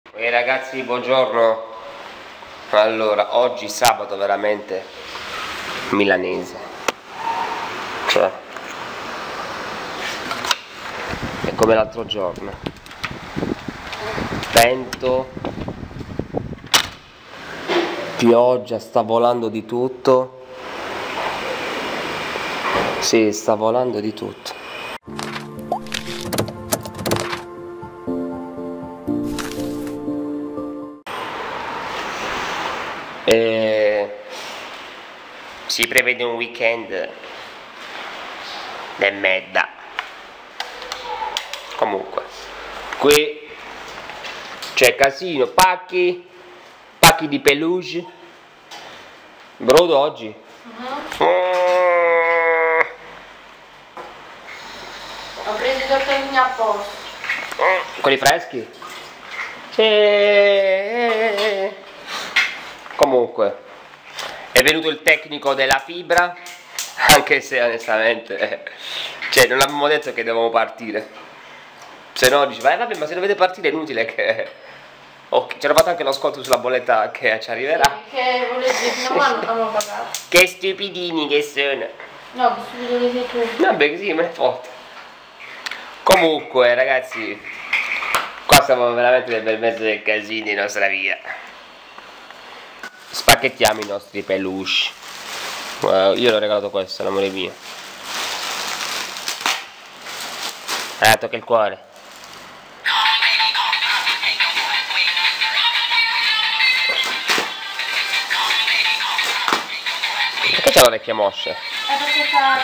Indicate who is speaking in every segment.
Speaker 1: E ragazzi, buongiorno. Allora, oggi sabato veramente milanese, cioè è come l'altro giorno, vento, pioggia, sta volando di tutto. Sì, sta volando di tutto. Si prevede un weekend de merda. Comunque, qui c'è casino, pacchi di peluche. Brodo oggi.
Speaker 2: Ho preso i tortellini a posto.
Speaker 1: Quelli freschi? Sì. Comunque, è venuto il tecnico della fibra, anche se onestamente, cioè non abbiamo detto che dovevamo partire. Se no dice, vabbè, ma se dovete partire è inutile che... Oh, ci hanno fatto anche lo sconto sulla bolletta che ci arriverà.
Speaker 2: Sì, che volevo dire, fino a non l'ho pagato.
Speaker 1: Che stupidini che sono.
Speaker 2: No, che stupido che sei tu.
Speaker 1: Vabbè, così me ne foto. Comunque, ragazzi, qua siamo veramente nel mezzo del casino di nostra via. Spacchettiamo i nostri peluche. Io l'ho regalato questo, l'amore mio. Tocca il cuore. Perché c'è l'orecchia moscia?
Speaker 2: Perché fa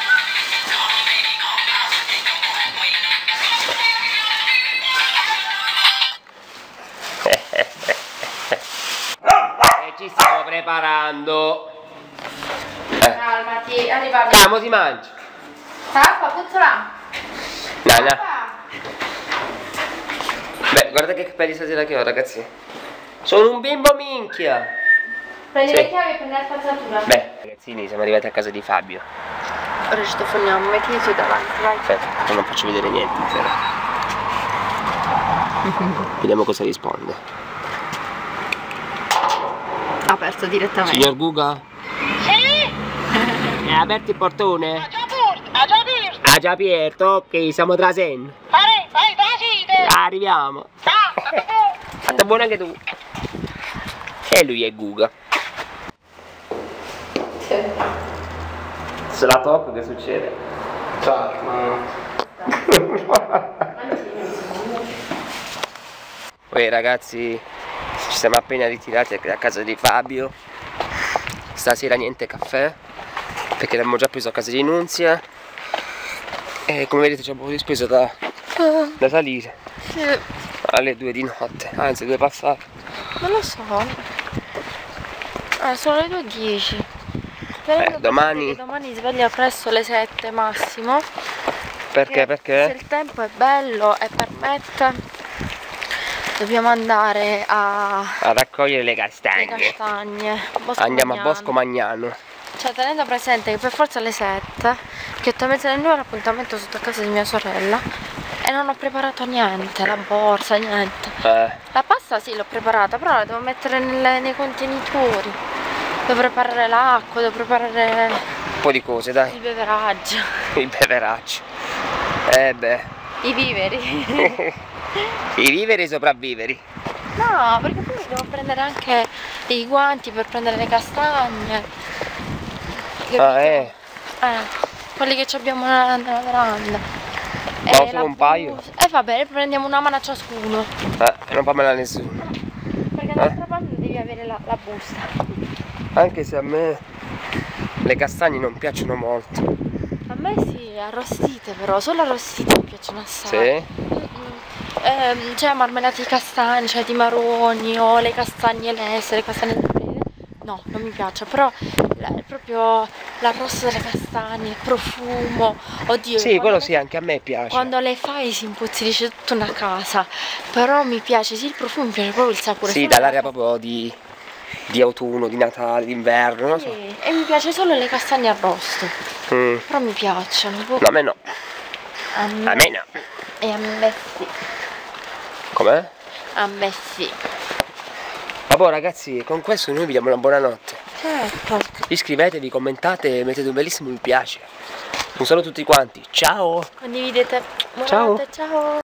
Speaker 1: Ci stiamo preparando.
Speaker 2: Calmati, arriva.
Speaker 1: Camo si mangia.
Speaker 2: Tappa, puzzola.
Speaker 1: Nana. Beh, guarda che capelli stasera che ho, ragazzi. Sono un bimbo minchia.
Speaker 2: Prendi
Speaker 1: Sì.
Speaker 2: le chiavi e prendi la spazzatura.
Speaker 1: Beh, ragazzini, siamo arrivati a casa di Fabio.
Speaker 2: Ora ci telefoniamo, mettiti tu davanti, vai.
Speaker 1: Aspetta, non faccio vedere niente, però. Vediamo cosa risponde.
Speaker 2: Aperto direttamente.
Speaker 1: Signor Guga?
Speaker 3: Sì?
Speaker 1: È aperto il portone?
Speaker 3: Ha già aperto.
Speaker 1: Ah, già aperto, ok, siamo tra sen.
Speaker 3: Vai, site.
Speaker 1: Arriviamo.
Speaker 3: Ciao.
Speaker 1: Fatta buona anche tu. E lui è Guga. Se la tocco che succede? Ciao, Poi ragazzi, ci siamo appena ritirati da casa di Fabio. Stasera niente caffè, perché l'abbiamo già preso a casa di Nunzia. E come vedete c'è un po' di spesa da salire.
Speaker 2: Sì.
Speaker 1: Alle 2 di notte, anzi 2 passate.
Speaker 2: Non lo so. Sono le 2:10.
Speaker 1: Domani...
Speaker 2: Domani sveglia presto alle 7 massimo.
Speaker 1: Perché?
Speaker 2: Se il tempo è bello e permette, dobbiamo andare a
Speaker 1: raccogliere le castagne. Andiamo a Bosco Magnano.
Speaker 2: Cioè, tenendo presente che per forza alle 7, che 8:30 ho l'appuntamento sotto a casa di mia sorella e non ho preparato niente, la borsa, niente. La pasta sì l'ho preparata, però la devo mettere nei contenitori. Devo preparare l'acqua, devo preparare
Speaker 1: Un po' di cose, dai.
Speaker 2: il beveraggio.
Speaker 1: Il beveraggio. Beh.
Speaker 2: I viveri.
Speaker 1: I viveri e i sopravviveri.
Speaker 2: No, perché poi devo prendere anche i guanti per prendere le castagne. Quelli che abbiamo nella veranda.
Speaker 1: Solo un paio?
Speaker 2: Va bene, prendiamo una mano a ciascuno.
Speaker 1: Non fammela nessuno.
Speaker 2: Perché d'altra parte devi avere la busta.
Speaker 1: Anche se a me le castagne non piacciono molto.
Speaker 2: A me sì, arrostite però, solo arrostite mi piacciono assai.
Speaker 1: Sì?
Speaker 2: C'è marmellata di castagne, cioè di marroni o le castagne lesse, le castagne di pere. No, non mi piace, però proprio l'arrosto delle castagne, il profumo, oddio.
Speaker 1: Sì, quello sì, anche a me piace.
Speaker 2: Quando le fai si impuzzisce tutta una casa, però mi piace, sì il profumo, mi piace proprio il sapore.
Speaker 1: Sì, dall'aria proprio di autunno, di Natale, d'inverno, non lo so.
Speaker 2: E mi piace solo le castagne arrosto, però mi piacciono.
Speaker 1: No, a me no.
Speaker 2: A me no. E a me sì.
Speaker 1: Com'è?
Speaker 2: A me sì.
Speaker 1: Vabbè ragazzi, con questo noi vi diamo una buonanotte.
Speaker 2: Certo.
Speaker 1: Iscrivetevi, commentate, mettete un bellissimo mi piace. Un saluto a tutti quanti, ciao!
Speaker 2: Condividete.
Speaker 1: Ciao.
Speaker 2: Buonanotte, ciao.